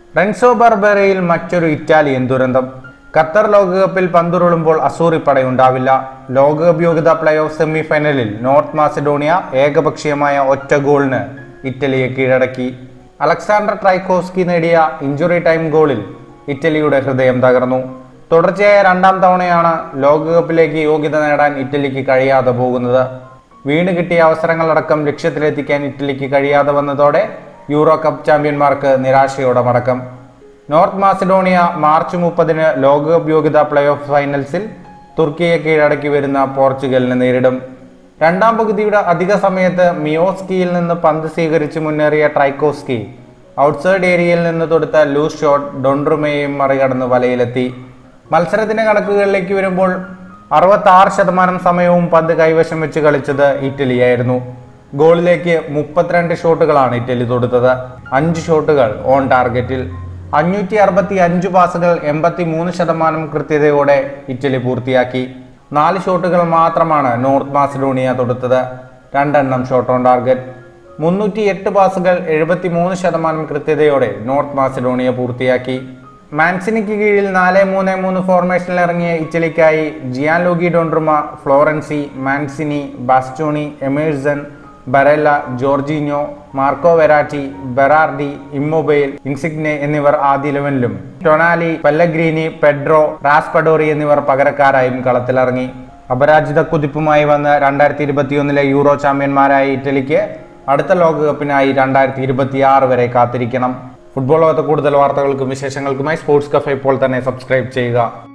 Renzo ബർബറയിൽ മറ്റൊരു Italian ദുരന്തം. Qatar ലോകകപ്പിൽ പന്തുരുളുമ്പോൾ അസൂറിപ്പടയുണ്ടാവില്ല. ലോകകപ്പ് യോഗ്യതാ പ്ലേ ഓഫ് സെമി ഫൈനലിൽ നോർത്ത് മാസിഡോണിയ ഏകപക്ഷീയമായ ഒറ്റ ഗോളിന് ഇറ്റലിയെ കീഴടക്കി. അലക്സാണ്ടർ ട്രൈക്കോസ്കി നേടിയ ഇഞ്ചുറി ടൈം ഗോളിൽ ഇറ്റലിയുടെ ഹൃദയം തകർന്നു. തുടർച്ചയായ രണ്ടാം തവണയാണ് ലോകകപ്പിലേക്ക് യോഗ്യത നേടാൻ ഇറ്റലിക്ക് കഴിയാതെ പോകുന്നത്. വീണ് കിട്ടിയ അവസരങ്ങളടക്കം ലക്ഷ്യത്തിലെത്തിക്കാൻ ഇറ്റലിക്ക് കഴിയാതെ വന്നതോടെ യൂറോ കപ്പ് ചാമ്പ്യന്മാർക്ക് നിരാശയോടെ മടക്കം. നോർത്ത് മാസിഡോണിയ മാർച്ച് 30-ന് ലോകകപ്പ് യോഗ്യതാ പ്ലേ ഓഫ് ഫൈനൽസിൽ തുർക്കിയെ കീഴടക്കി വരുന്ന പോർച്ചുഗലിനെ നേരിടും. രണ്ടാം പകുതിയുടെ അധിക സമയത്ത് മിയോസ്കിയിൽ നിന്ന് പന്ത് സ്വീകരിച്ച് മുന്നേറിയ ട്രൈക്കോസ്കി ഔട്ട്സൈഡ് ഏരിയയിൽ നിന്ന് തൊടുത്ത ലൂസ് ഷോട്ട് ഡൊൺറുമയെയും മറികടന്ന് വലയിലെത്തി. മത്സരത്തിന്റെ കണക്കുകളിലേക്ക് വരുമ്പോൾ 66% സമയവും പന്ത് കൈവശം വെച്ച് കളിച്ചത് ഇറ്റലിയായിരുന്നു. ഗോളിലേക്ക് 32 ഷോട്ടുകളാണ് ഇറ്റലി തൊടുത്തത്. 5 ഷോട്ടുകൾ ഓൺ ടാർഗറ്റിൽ. 565 പാസുകൾ 83% കൃത്യതയോടെ ഇറ്റലി പൂർത്തിയാക്കി. 4 ഷോട്ടുകൾ മാത്രമാണ് നോർത്ത് മാസിഡോണിയ തൊടുത്തത്. 2 എണ്ണം ഷോട്ട് ഓൺ ടാർഗറ്റ്. 308 പാസുകൾ 73% കൃത്യതയോടെ നോർത്ത് മാസിഡോണിയ പൂർത്തിയാക്കി. മാൻസിനിക്ക് കീഴിൽ 4-3-3 ഫോർമേഷനിൽ ഇറങ്ങിയ ഇറ്റലിക്കായി Gianluigi Donnarumma, Florenzi, Mancini, Bastoni, Emerson, Barella, Jorginho, Marco Verratti, Berardi, Immobile, Insigne എന്നിവർ ആദ്യ 11-ലും ടൊണാലി, പെല്ലഗ്രീനി, പെഡ്രോ, റാസ്പഡോറി എന്നിവർ പകരക്കാരായും കളത്തിലിറങ്ങി. അപരാജിത കുതിപ്പുമായി വന്ന് 2021-ലെ യൂറോ ചാമ്പ്യന്മാരായ ഇറ്റലിക്ക് അടുത്ത ലോകകപ്പിനായി 2026 വരെ കാത്തിരിക്കണം. ഫുട്ബോൾ ലോകത്തെ കൂടുതൽ വാർത്തകൾക്കും വിശേഷങ്ങൾക്കുമായി സ്പോർട്സ് കഫേ ഇപ്പോൾ തന്നെ സബ്സ്ക്രൈബ് ചെയ്യുക.